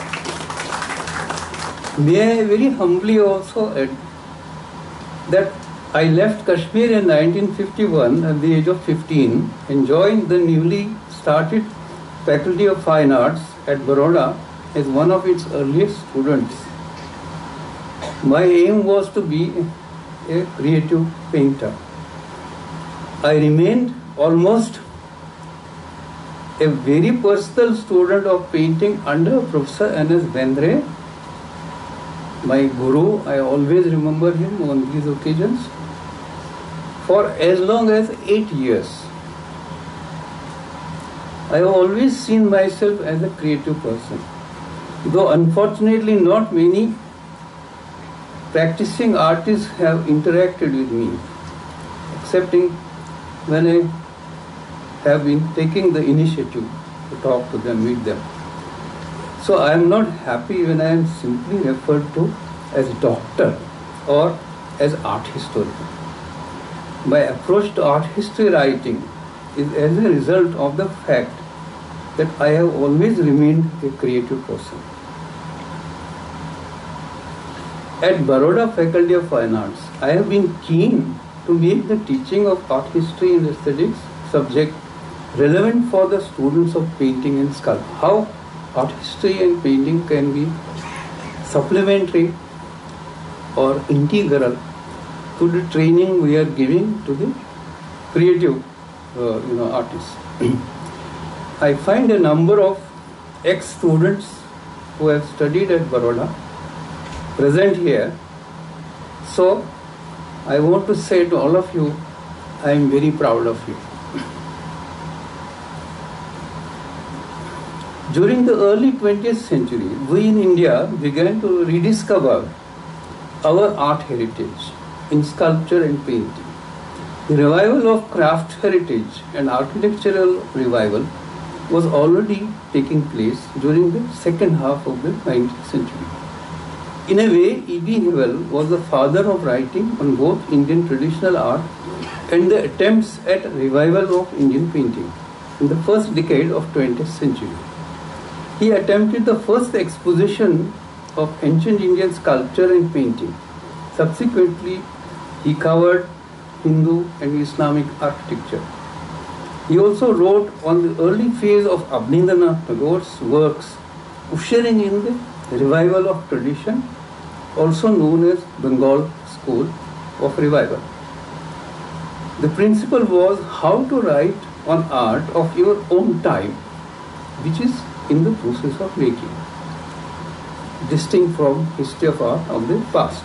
May I very humbly also add that I left Kashmir in nineteen fifty-one at the age of fifteen and joined the newly started Faculty of Fine Arts at Baroda as one of its earliest students. My aim was to be a creative painter. I remained almost a very personal student of painting under Professor N S Bendre, my guru. I always remember him on these occasions, for as long as eight years. I have always seen myself as a creative person, though unfortunately not many practicing artists have interacted with me, excepting when I have been taking the initiative to talk to them, meet them. So I am not happy when I am simply referred to as doctor or as art historian. My approach to art history writing is as a result of the fact that I have always remained a creative person. At Baroda Faculty of Fine Arts, I have been keen to make the teaching of art history and aesthetics subject relevant for the students of painting and sculpture. How art history and painting can be supplementary or integral to the training we are giving to the creative uh, you know, artists. I find a number of ex-students who have studied at Baroda present here. So I want to say to all of you, I am very proud of you. During the early twentieth century, we in India began to rediscover our art heritage in sculpture and painting. The revival of craft heritage and architectural revival was already taking place during the second half of the nineteenth century. In a way, E B Newell was the father of writing on both Indian traditional art and the attempts at revival of Indian painting in the first decade of twentieth century. He attempted the first exposition of ancient Indian sculpture and painting. Subsequently, he covered Hindu and Islamic architecture. He also wrote on the early phase of Rabindra Tagore's works, ushering in the revival of tradition, also known as Bengal School of Revival. The principle was how to write on art of your own time, which is in the process of making, distinct from history of art of the past.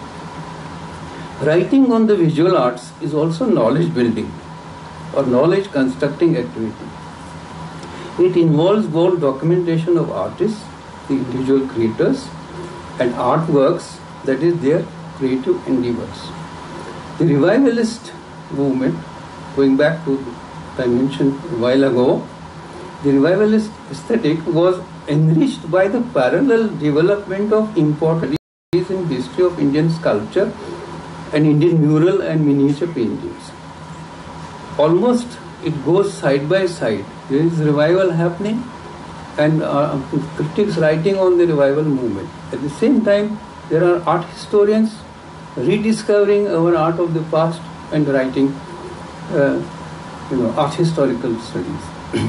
Writing on the visual arts is also knowledge building or knowledge constructing activity. It involves both documentation of artists, the individual creators, and artworks, that is their creative endeavors. The revivalist movement, going back to what I mentioned a while ago, the revivalist aesthetic was enriched by the parallel development of important studies in history of Indian sculpture and Indian mural and miniature paintings. Almost it goes side by side. There is revival happening and uh, critics writing on the revival movement. At the same time, there are art historians rediscovering our art of the past and writing uh, you know, art historical studies.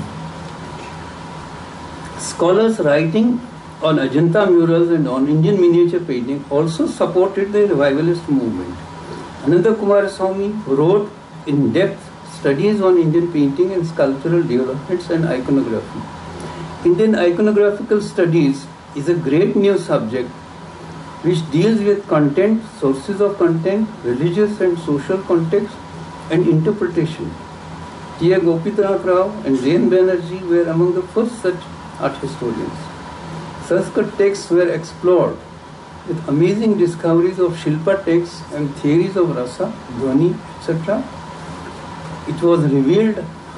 Scholars writing on Ajanta murals and on Indian miniature painting also supported the revivalist movement. Ananda Kumaraswamy wrote in-depth studies on Indian painting and sculptural developments and iconography. Indian iconographical studies is a great new subject which deals with content, sources of content, religious and social context, and interpretation. T A Gopinath Rao and Jain Banerjee were among the first such art historians. Sanskrit texts were explored with amazing discoveries of Shilpa texts and theories of rasa, dhvani, et cetera. It was revealed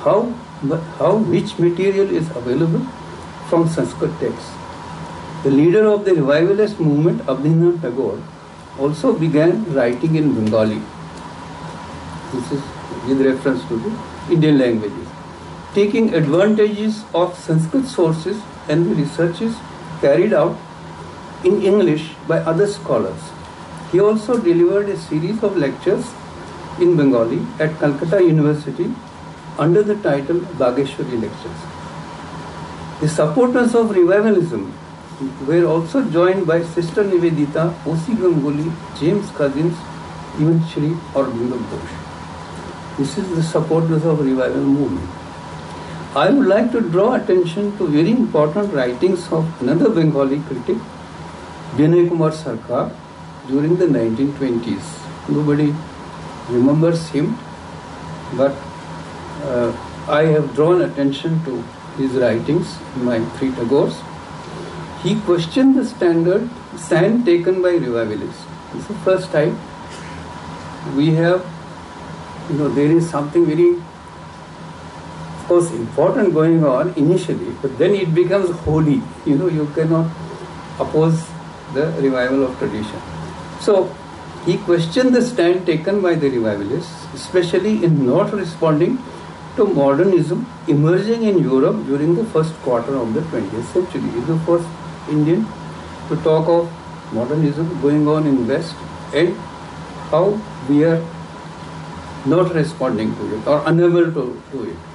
how, how rich material is available from Sanskrit texts. The leader of the revivalist movement, Rabindra Tagore, also began writing in Bengali. This is with reference to the Indian languages, taking advantages of Sanskrit sources and the researches carried out in English by other scholars. He also delivered a series of lectures in Bengali at Calcutta University under the title Bageshwari Lectures. The supporters of revivalism were also joined by Sister Nivedita, O C Ganguly, James Cousins, even Shri or Aurobindo Ghosh. This is the supporters of revival movement. I would like to draw attention to very important writings of another Bengali critic, Vinay Kumar Sarkar, during the nineteen twenties. Nobody remembers him, but uh, I have drawn attention to his writings in my three Tagores. He questioned the standard stand taken by revivalists. This is the first time we have, you know, there is something very, of course, important going on initially, but then it becomes holy. You know, you cannot oppose the revival of tradition. So, he questioned the stand taken by the revivalists, especially in not responding to modernism emerging in Europe during the first quarter of the twentieth century. He is the first Indian to talk of modernism going on in West and how we are not responding to it or unable to do it.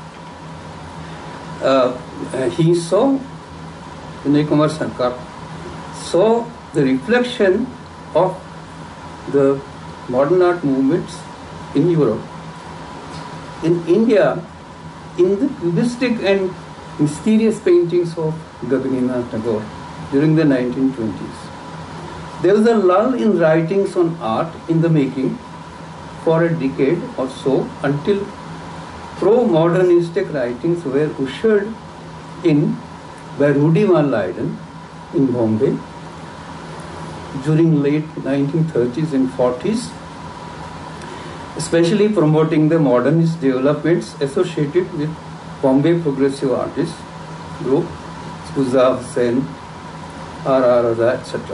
Uh, he saw, Vinay Kumar Sarkar saw the reflection of the modern art movements in Europe, in India, in the cubistic and mysterious paintings of Rabindra Tagore during the nineteen twenties. There was a lull in writings on art in the making for a decade or so until pro-modernistic writings were ushered in by Rudy Van Leyden in Bombay during late nineteen thirties and forties, especially promoting the modernist developments associated with Bombay progressive artists group, Scuza Hussain, R R Raza, et cetera.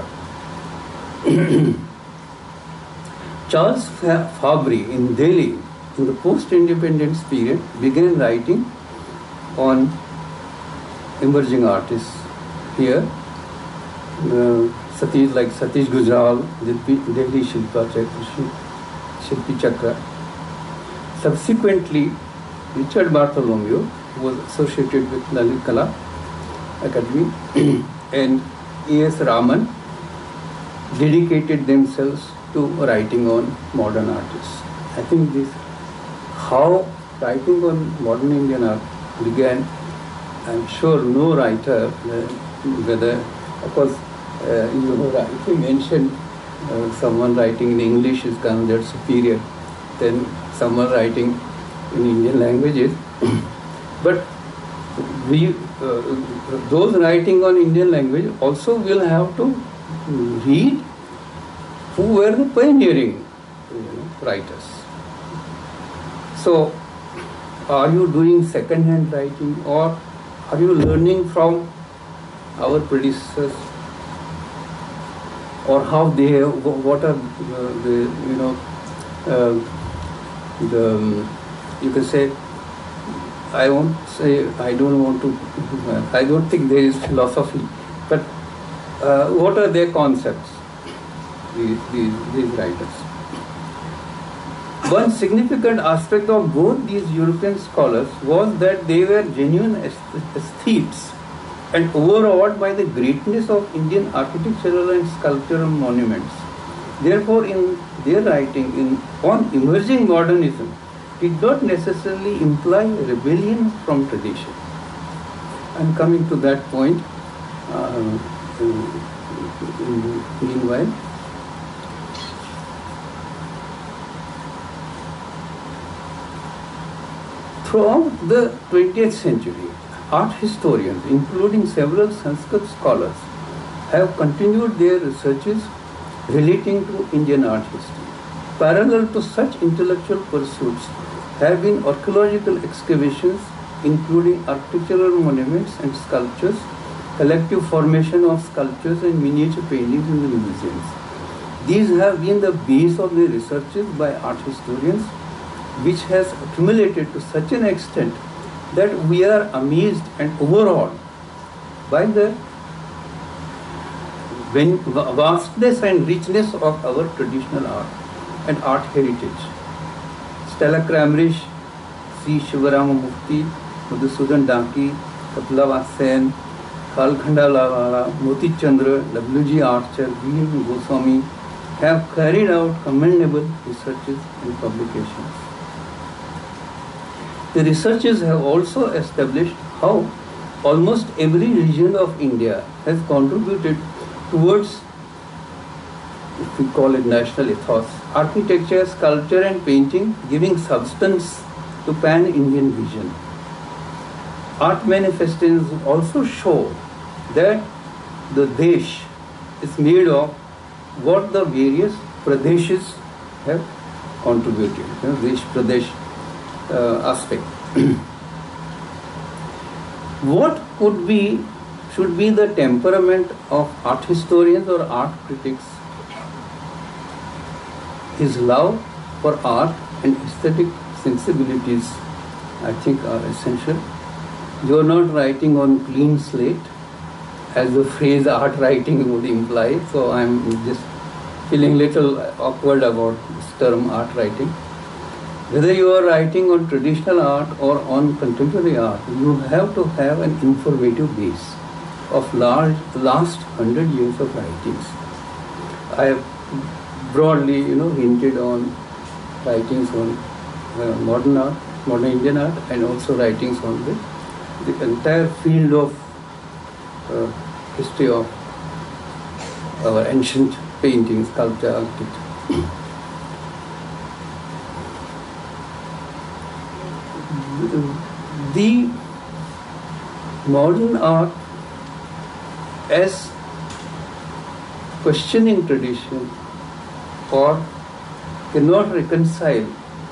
Charles Fabry in Delhi in the post-independence period began writing on emerging artists here. Uh, Satish like Satish Gujral, Delhi Shilpa Chakra, Shilpi Chakra. Subsequently, Richard Bartholomew was associated with Lalit Kala Akademi and E S Raman dedicated themselves to writing on modern artists. I think this, how writing on modern Indian art began, I'm sure no writer, uh, whether, of course, uh, you know, if you mention uh, someone writing in English is considered superior than someone writing in Indian languages, but we, uh, those writing on Indian language also will have to read who were the pioneering, you know, writers. So, are you doing second-hand writing or are you learning from our predecessors, or how they have, what are the, the you know, uh, the, you can say, I won't say, I don't want to, I don't think there is philosophy, but uh, what are their concepts, these, these, these writers? One significant aspect of both these European scholars was that they were genuine aesthetes and overawed by the greatness of Indian architectural and sculptural monuments. Therefore, in their writing in, on emerging modernism, did not necessarily imply rebellion from tradition. I'm coming to that point uh, in the meanwhile. Throughout the twentieth century, art historians, including several Sanskrit scholars, have continued their researches relating to Indian art history. Parallel to such intellectual pursuits, have been archaeological excavations including architectural monuments and sculptures, collective formation of sculptures and miniature paintings in the museums. These have been the base of the researches by art historians, which has accumulated to such an extent that we are amazed and overawed by the vastness and richness of our traditional art and art heritage. Stella Kramrish, C. Shivarama Mufti, Madhusudan Daki, Kaplava Sen, Kalkhanda Lawala, Moti Chandra, W G Archer, V. M. Goswami have carried out commendable researches and publications. The researchers have also established how almost every region of India has contributed towards, if we call it national ethos, architecture, sculpture and painting, giving substance to pan-Indian vision. Art manifestations also show that the Desh is made of what the various Pradeshs have contributed, you know, Desh Pradesh uh, aspect. What could be, should be the temperament of art historians or art critics? His love for art and aesthetic sensibilities, I think, are essential. You are not writing on clean slate, as the phrase art writing would imply, so I am just feeling little awkward about this term art writing. Whether you are writing on traditional art or on contemporary art, you have to have an informative base of large, last hundred years of writings. I have broadly, you know, hinted on writings on uh, modern art, modern Indian art, and also writings on the, the entire field of uh, history of our ancient painting, sculpture, architecture. The modern art as questioning tradition or cannot reconcile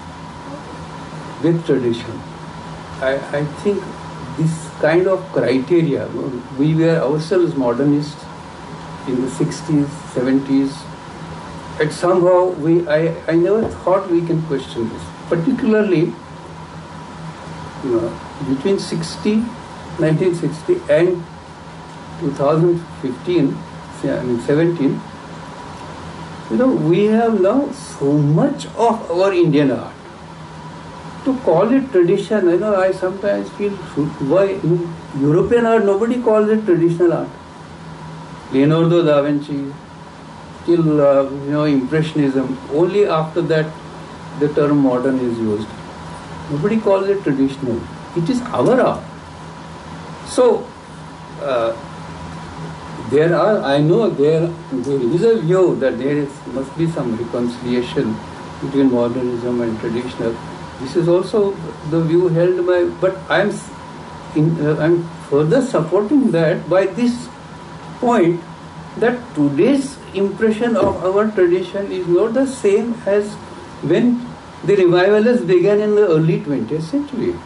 with tradition. I, I think this kind of criteria, we were ourselves modernists in the sixties, seventies, and somehow we, I, I never thought we can question this, particularly you know, between sixty, nineteen sixty and two thousand fifteen, I mean seventeen, you know, we have now so much of our Indian art. To call it tradition, you know, I sometimes feel, why in European art nobody calls it traditional art. Leonardo da Vinci, till uh, you know, Impressionism, only after that the term modern is used. Nobody calls it traditional. It is our art. So, uh, there are, I know there, there is a view that there is, must be some reconciliation between modernism and traditional. This is also the view held by, but I am in, uh, I'm further supporting that by this point that today's impression of our tradition is not the same as when the revivalists began in the early twentieth century.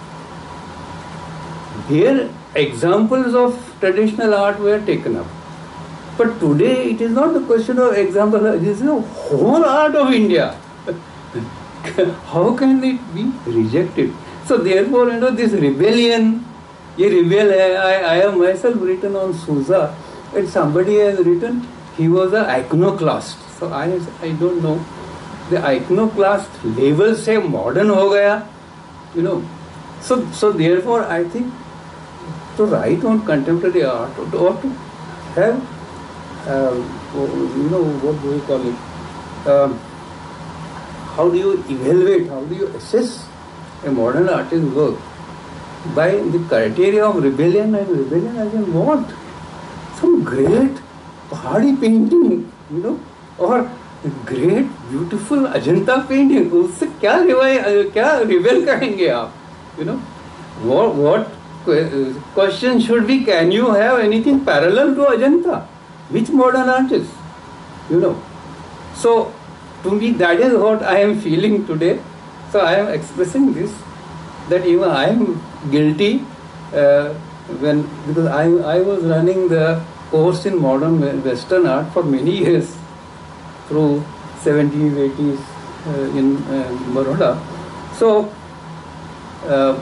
Here, examples of traditional art were taken up. But today, it is not the question of example, it is the whole art of India. How can it be rejected? So therefore, you know, this rebellion, ye rebel hai, I, I have myself written on Sousa, and somebody has written, he was an iconoclast. So I, I don't know. The iconoclast label say modern ho gaya, you know. So, so therefore, I think to write on contemporary art or to, or to have, uh, you know, what do we call it? Um, how do you evaluate, how do you assess a modern artist's work? By the criteria of rebellion, and rebellion as in what? Some great pahadi painting, you know, or great beautiful Ajanta painting. उससे क्या रिवाइ क्या rebel करेंगे आप? You know, what what question should be? Can you have anything parallel to Ajanta? Which modern artist? You know, so to me that is what I am feeling today. So I am expressing this, that even I am guilty uh, when, because I, I was running the course in modern Western art for many years through seventies, eighties uh, in uh, Baroda. So uh,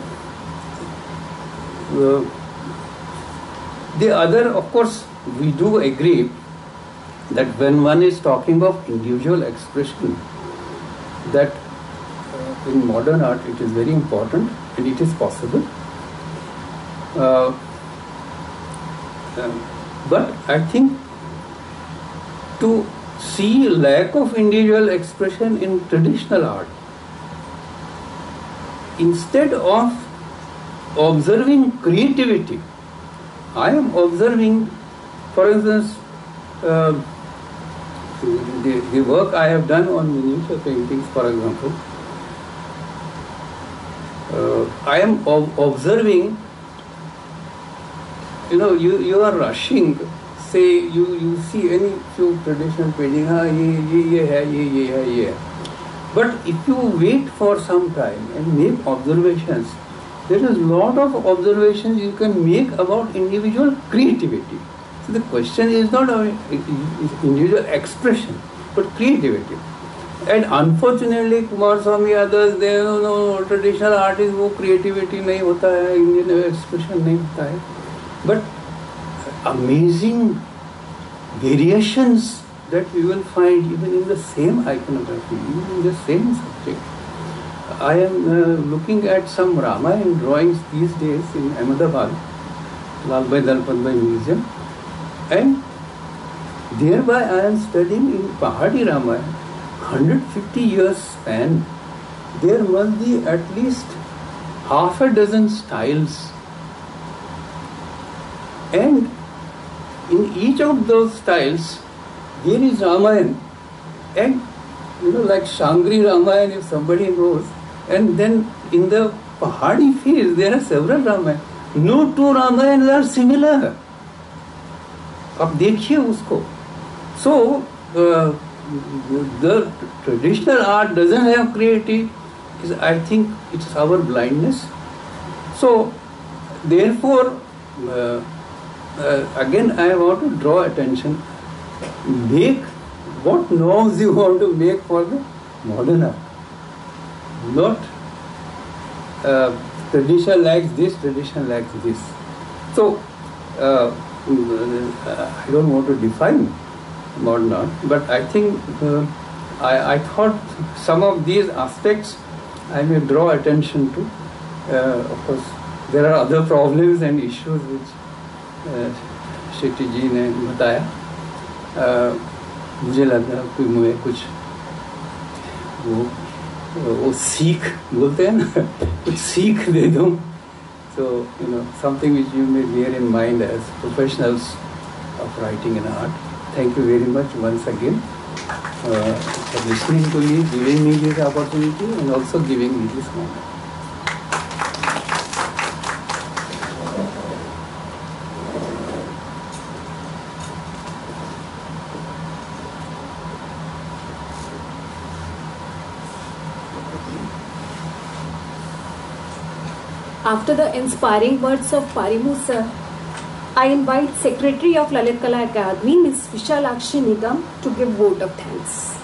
uh, the other, of course, we do agree that when one is talking of individual expression, that uh, in modern art it is very important and it is possible. Uh, um, but I think to see lack of individual expression in traditional art, instead of observing creativity, I am observing, for instance, uh, the, the work I have done on miniature paintings, for example. Uh, I am ob- observing, you know, you, you are rushing, say, you, you see any few traditional paintings, ah, ye, ye, ye, hai, ye, ye, hai, ye. But if you wait for some time and make observations, there is a lot of observations you can make about individual creativity. So the question is not about individual expression, but creativity. And unfortunately, Kumar Swami, others, they know no, traditional art is वो creativity नहीं होता है, individual expression नहीं होता है. But amazing variations that we will find even in the same iconography, even in the same subject. I am uh, looking at some Ramayana drawings these days in Ahmedabad, Lalbhai Dalpatbhai Museum, and thereby I am studying in Pahadi Ramayana, one hundred fifty years span. There must be at least half a dozen styles, and in each of those styles there is Ramayana, and you know, like Shangri Ramayana, if somebody knows, and then in the Pahadi phase there are several Ramayana. No two Ramayana are similar. आप देखिए उसको. So uh, the traditional art doesn't have creativity. I think it's our blindness. So therefore, uh, uh, again I want to draw attention. Make what norms you want to make for the modern art. Not uh, tradition likes this, tradition likes this. So uh, I don't want to define modern art, but I think uh, I, I thought some of these aspects I may draw attention to. Uh, of course, there are other problems and issues which uh, Setty ji ने बताया. Uh, मुझे लगा कि मैं कुछ वो वो सीख बोलते हैं ना, कुछ सीख दे दूँ. So, you know, something which you may bear in mind as professionals of writing and art. Thank you very much once again uh, for listening to me, giving me this opportunity, and also giving me this moment. After the inspiring words of Parimoo sir, I invite Secretary of Lalit Kala Akademi, Miz Vishalakshi Nigam, to give vote of thanks.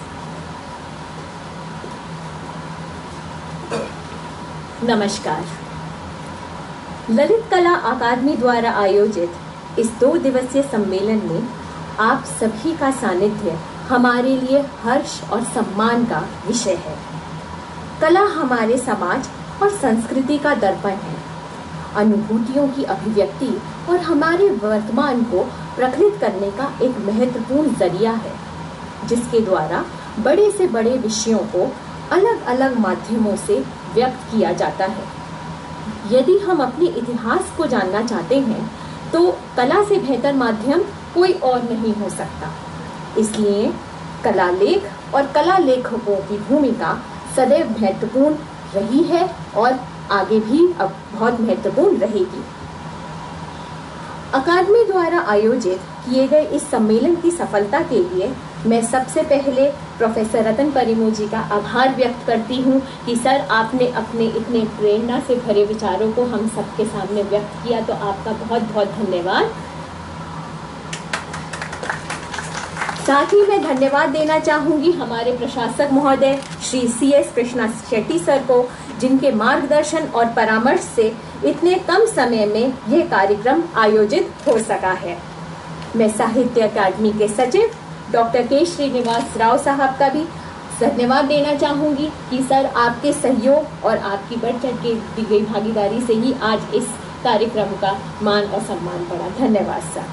नमस्कार. ललित कला अकादमी द्वारा आयोजित इस दो दिवसीय सम्मेलन में आप सभी का सानिध्य हमारे लिए हर्ष और सम्मान का विषय है. कला हमारे समाज और संस्कृति का दर्पण है, अनुभूतियों की अभिव्यक्ति और हमारे वर्तमान को प्रकटित करने का एक महत्वपूर्ण जरिया है, जिसके द्वारा बड़े से बड़े विषयों को अलग अलग माध्यमों से व्यक्त किया जाता है. यदि हम अपने इतिहास को जानना चाहते हैं तो कला से बेहतर माध्यम कोई और नहीं हो सकता. इसलिए कला लेख और कला लेखकों की भूमिका सदैव महत्वपूर्ण रही है और आगे भी अब बहुत महत्वपूर्ण रहेगी. अकादमी द्वारा आयोजित किए गए इस सम्मेलन की सफलता के लिए मैं सबसे पहले प्रोफेसर रतन परिमू जी का आभार व्यक्त करती हूँ कि सर आपने अपने इतने प्रेरणा से भरे विचारों को हम सबके सामने व्यक्त किया, तो आपका बहुत बहुत धन्यवाद। साथ ही मैं धन्यवाद देना चाहूंगी हमारे प्रशासक महोदय Shri C S Krishna Shetty sir को, जिनके मार्गदर्शन और परामर्श से इतने कम समय में यह कार्यक्रम आयोजित हो सका है। मैं साहित्य अकादमी के सचिव डॉक्टर के श्रीनिवासराव साहब का भी धन्यवाद देना चाहूंगी कि सर आपके सहयोग और आपकी बढ़ चढ़ के दी गई भागीदारी से ही आज इस कार्यक्रम का मान और सम्मान बढ़ा। धन्यवाद सर।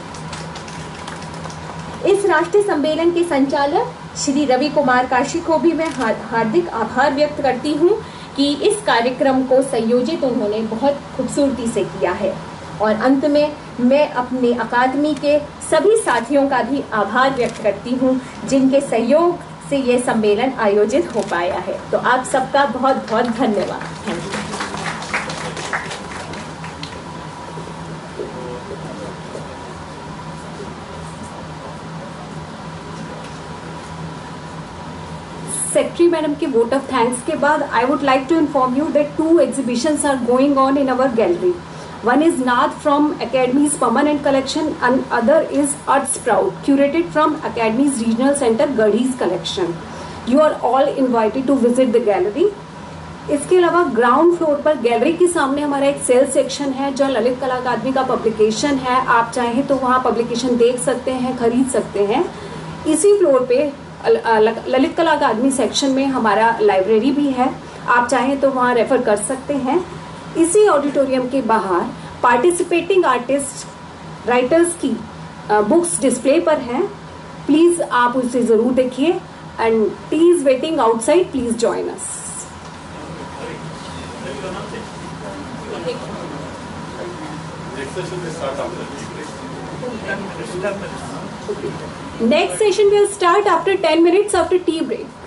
इस राष्ट्रीय सम्मेलन के संचालक श्री रवि कुमार काशी को भी मैं हार्दिक आभार व्यक्त करती हूँ कि इस कार्यक्रम को संयोजित उन्होंने बहुत खूबसूरती से किया है। और अंत में मैं अपने अकादमी के सभी साथियों का भी आभार व्यक्त करती हूँ, जिनके सहयोग से ये सम्मेलन आयोजित हो पाया है। तो आप सबका बहुत बहुत धन्यवाद। Thank you. सेक्रेटरी मैडम के वोट ऑफ थैंक्स के बाद I would like to inform you that two exhibitions are going on in our gallery. One is Nath from Akademi's permanent collection and other is Art Sprout curated from Akademi's regional center Garhi's collection. You are all invited to visit the gallery. इसके अलावा ground floor पर gallery के सामने हमारा एक cell section है जहाँ ललित कला अकादमी का पब्लिकेशन है. आप चाहें तो वहाँ पब्लिकेशन देख सकते हैं, खरीद सकते हैं. इसी फ्लोर पे ललित कला अकादमी सेक्शन में हमारा लाइब्रेरी भी है. आप चाहें तो वहाँ रेफर कर सकते हैं. इसी ऑडिटोरियम के बाहर पार्टिसिपेटिंग आर्टिस्ट राइटर्स की बुक्स डिस्प्ले पर हैं. प्लीज आप उसे जरूर देखिए and tea is waiting outside. Please join us. Next session will start after ten minutes after tea break.